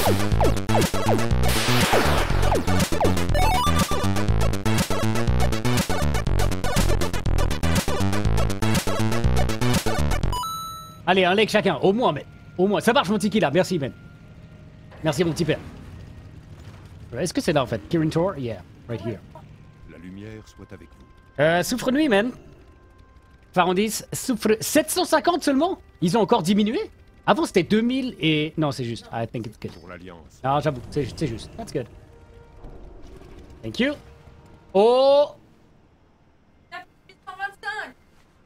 Allez, un leg chacun, au moins, mais au moins. Ça marche, mon tiki là, merci, man. Merci, mon petit père. Est-ce que c'est là en fait? Kirin Tor? Yeah, right here. La lumière soit avec vous. Souffre nuit, man. Farandis, souffre 750 seulement? Ils ont encore diminué? Avant c'était 2000 et... Non, c'est juste. I think it's good. Pour l'Alliance. Ah, j'avoue, c'est juste. That's good. Thank you. Oh! 125.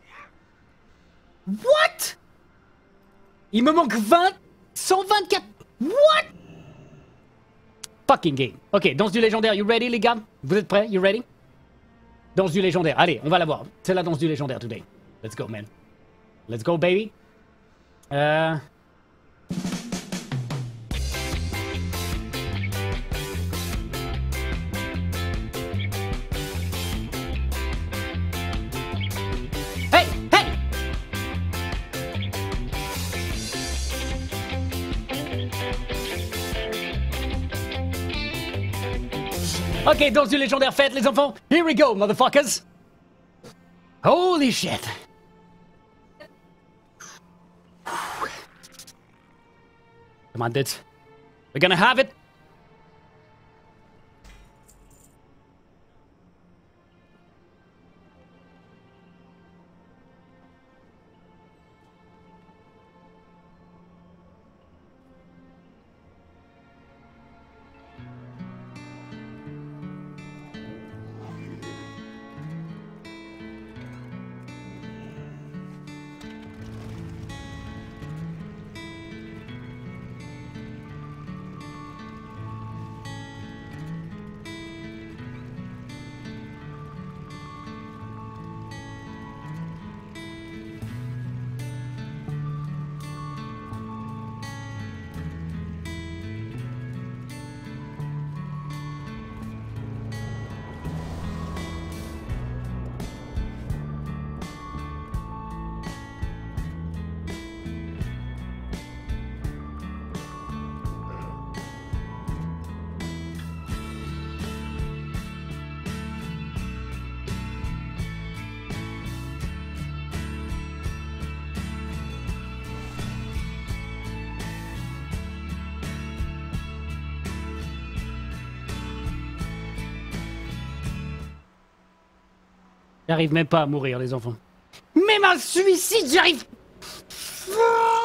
What? Il me manque 20... 124... What? Fucking game. Ok, danse du légendaire, you ready les gars? Vous êtes prêts? You ready? Danse du légendaire, allez, on va la voir. C'est la danse du légendaire today. Let's go, man. Let's go, baby. Hey, hey! Ok, danse du légendaire faite, les enfants. Here we go, motherfuckers. Holy shit. Come on, dudes. We're gonna have it. J'arrive même pas à mourir, les enfants. Même un suicide, j'arrive...